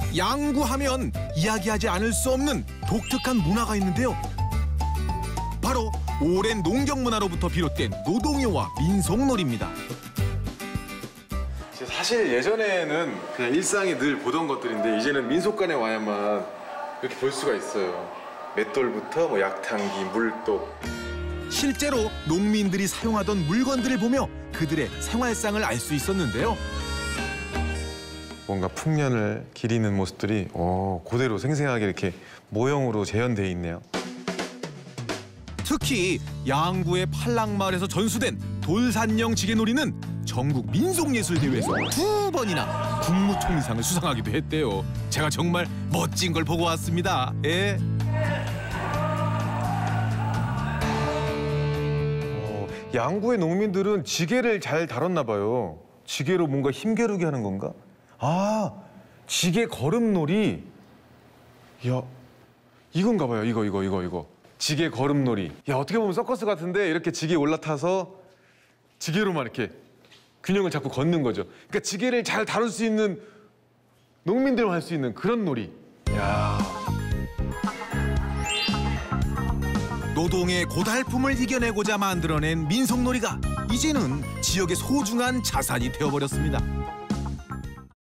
양구하면 이야기하지 않을 수 없는 독특한 문화가 있는데요. 바로 오랜 농경 문화로부터 비롯된 노동요와 민속놀이입니다. 사실 예전에는 그냥 일상이 늘 보던 것들인데 이제는 민속관에 와야만 이렇게 볼 수가 있어요. 맷돌부터 뭐 약탕기, 물독. 실제로 농민들이 사용하던 물건들을 보며 그들의 생활상을 알 수 있었는데요. 뭔가 풍년을 기리는 모습들이 그대로 생생하게 이렇게 모형으로 재현되어 있네요. 특히 양구의 팔랑마을에서 전수된 돌산령 지게놀이는 전국 민속예술대회에서 2번이나 국무총리상을 수상하기도 했대요. 제가 정말 멋진 걸 보고 왔습니다. 예. 양구의 농민들은 지게를 잘 다뤘나 봐요. 지게로 뭔가 힘겨루게 하는 건가? 아, 지게 걸음놀이. 야, 이건가 봐요. 이거. 지게 걸음놀이. 야, 어떻게 보면 서커스 같은데 이렇게 지게에 올라타서 지게로만 이렇게 균형을 잡고 걷는 거죠. 그러니까 지게를 잘 다룰 수 있는 농민들만 할 수 있는 그런 놀이. 야. 노동의 고달픔을 이겨내고자 만들어낸 민속놀이가 이제는 지역의 소중한 자산이 되어버렸습니다.